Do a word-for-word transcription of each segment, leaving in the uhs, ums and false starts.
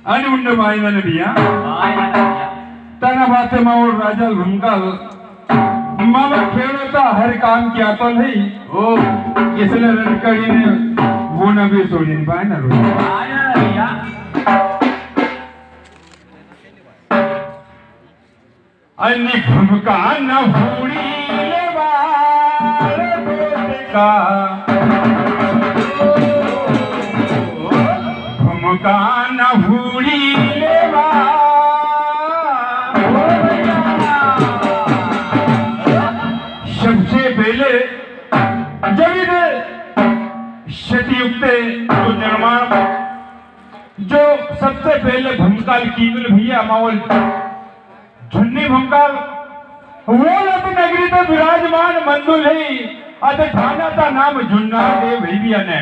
आणि उंड बायना बिया तना बाते मावळ राजा भूमकाल मामा खेळता हर काम किया तो नहीं ओ इसलिए रणकड़ी ने वो न भी सोड़ी नहीं पाया ना अन्य भूमका न भूड़ी ले बार का भूमका न भूड़ी ले सबसे पहले जब शतयुक्त जो निर्माण जो सबसे पहले भूमकाल कीमल भैया मावल झुन्नी भूमकाल वो अपनी नगरी तो विराजमान मंदुल है अत थाना का नाम झुन्ना देव भैया ने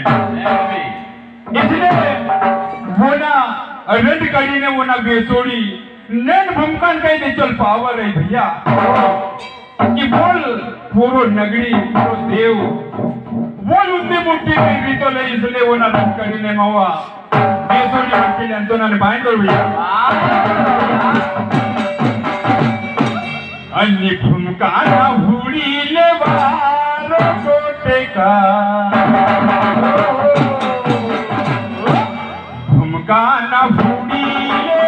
इसलिए वो ना रंड कड़ी ने वो ना बेसोड़ी नैन भूमकाल कहीं दे चल पावर है भैया कि बोल पूरो नगरी पूरो देव बोल उतनी मुट्ठी नगरी तो ले इसलिए वो ना रंड कड़ी ने मावा बेसोड़ी मुट्ठी ने अंतो ना बाइंड कर भैया अन्य भूमका ना भूड़ी ले बारो कोटे का भूमका ना भूड़ी ले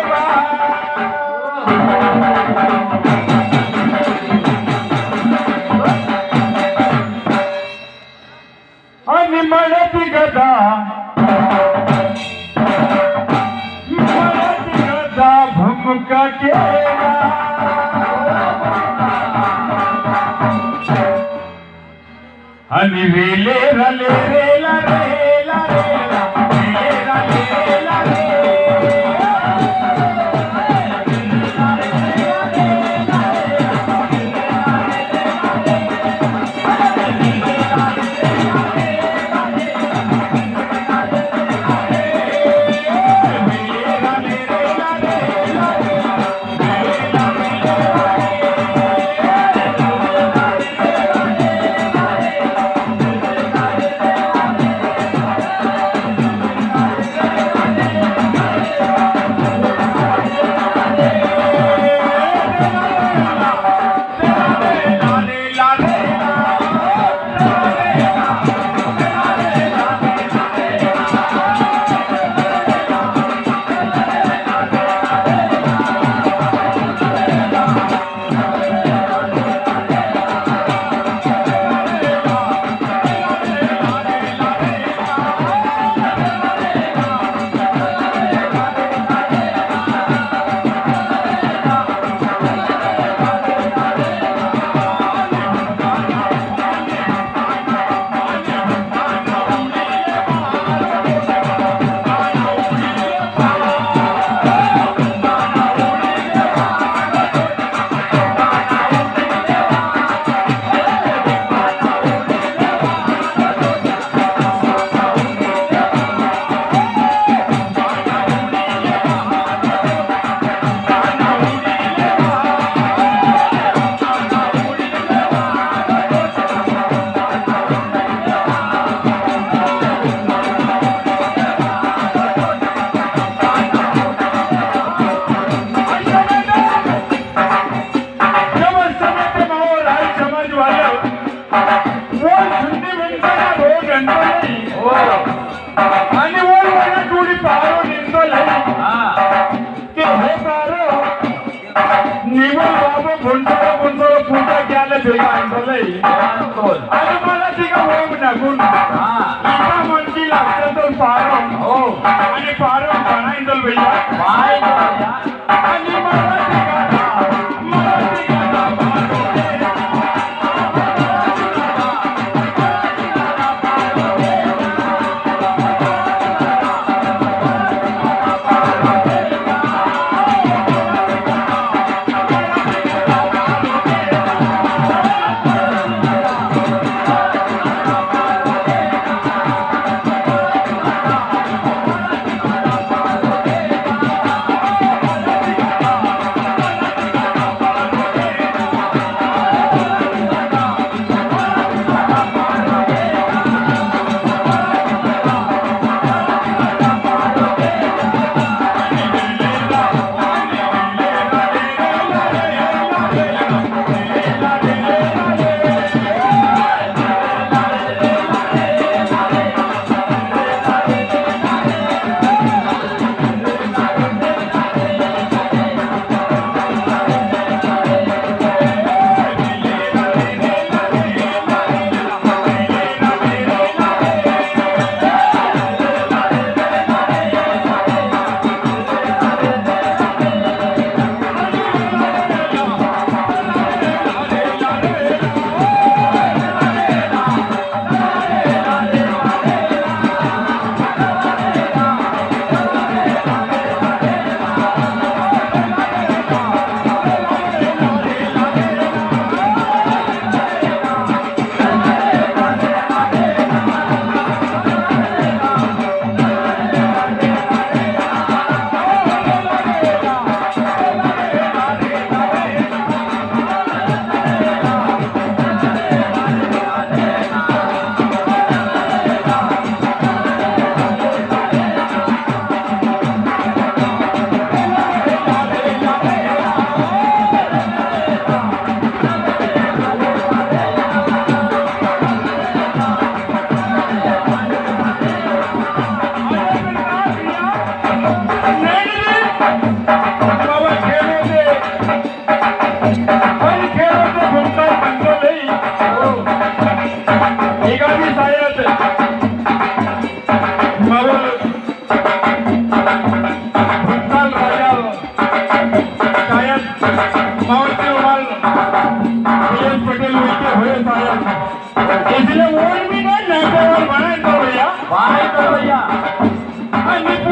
अन्य मरती गदा मरती गदा भूमका के अनि रेले रले रेला रेला रेला रेला रेला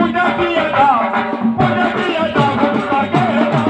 पूजा किया था पूजा किया था भूखा गेला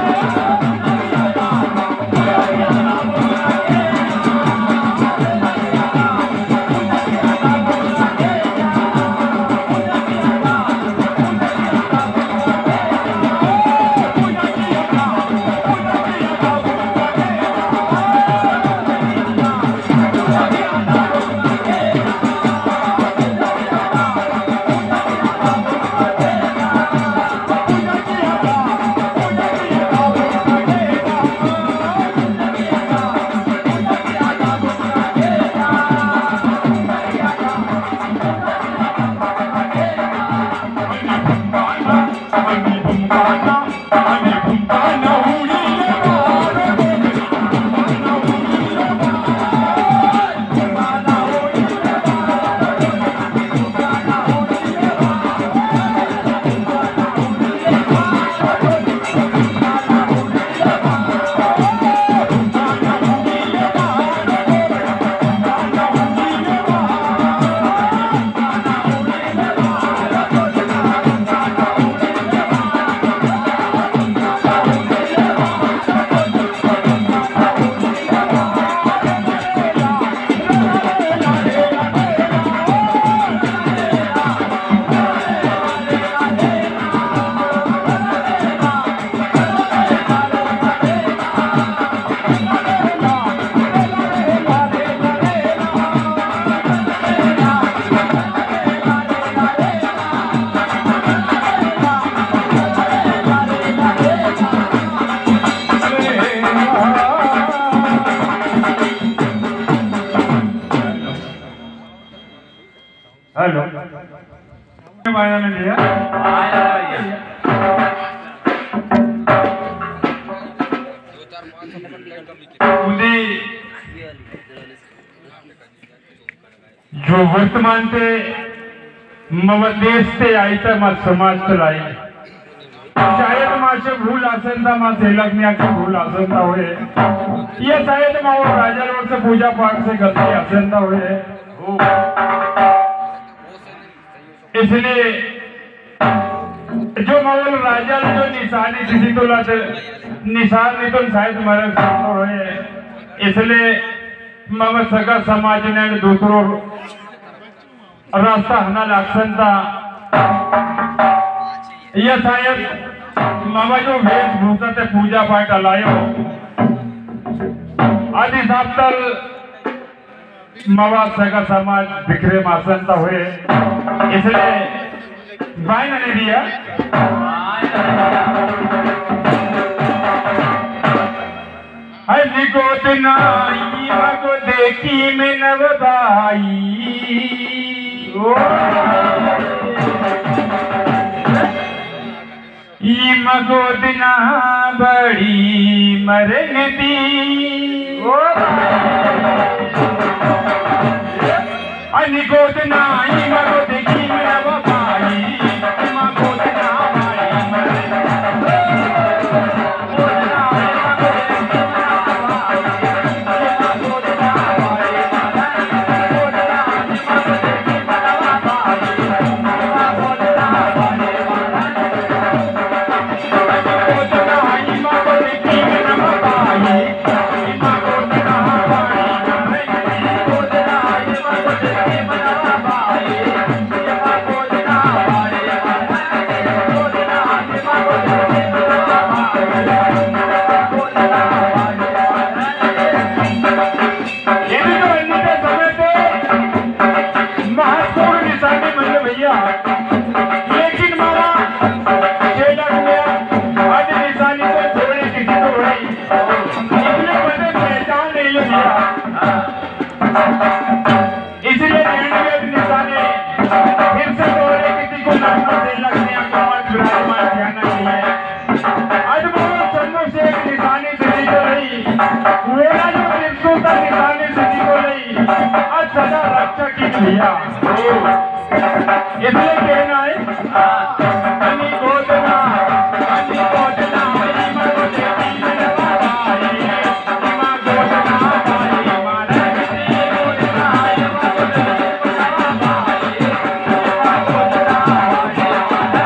हेलो बाया ने लिया आया भैया उन्हें जो वर्तमान से मवदेश से आई था मत समाज चलाई शायद माँ से भूल आसन था माँ से लगने की भूल आसन था हुए ये शायद माँ और राजा लोग से पूजा पाठ से गलती आसन था हुए इसलिए जो मवल राजा ने जो निशानी किसी तो लाते निशान नहीं तो शायद मरक सकते हुए इसलिए मम सगा समाज ने दूसरों रास्ता हना लाक्षण था यह शायद मामा जो वेशभूषा से पूजा पाठ अलायो आदि साप्तल मवा सगा समाज बिखरे मासनता हुए इसलिए भाई ने दिया हज को दिनाई मगो देखी में नव भाई ई मगो दिना बड़ी मरन दी अनि गोदना ई मगो देखी में नव भाई मगो दिना भाई लेकिन मामा शेला गया आज निशानी को छोड़े किसी को हुई इसलिए मुझे पहचान नहीं लिया इसलिए निशाने फिर से छोड़े किसी को लगना से लगने का मत विराजमान ध्यान चाहिए आज वो चंदो से एक निशानी सिद्धि को रही मेरा जो मृत्यु का निशानी सिद्धि को रही आज सदा रक्षा की भैया इसलिए कहना है अनि गोदना अनि गोदना ई मगो देखी में नव भाई ई मगो गोदना भाई मारा गति गोदना ई मगो देखी में नव भाई ई मगो गोदना भाई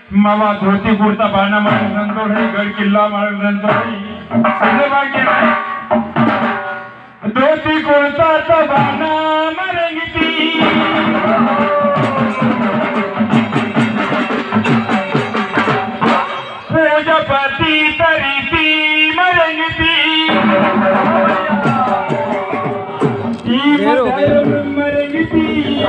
मावा धोती कुर्ता बाना मार नंदो है गढ़ किला मार नंदो है सजे बाकी नहीं धोती कुर्ता तो बाना मारेंगी थी पूजापति तरीती मरेंगी थी मरेंगी थी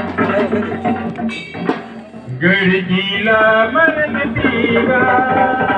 गढ़ किला मरेंगी थी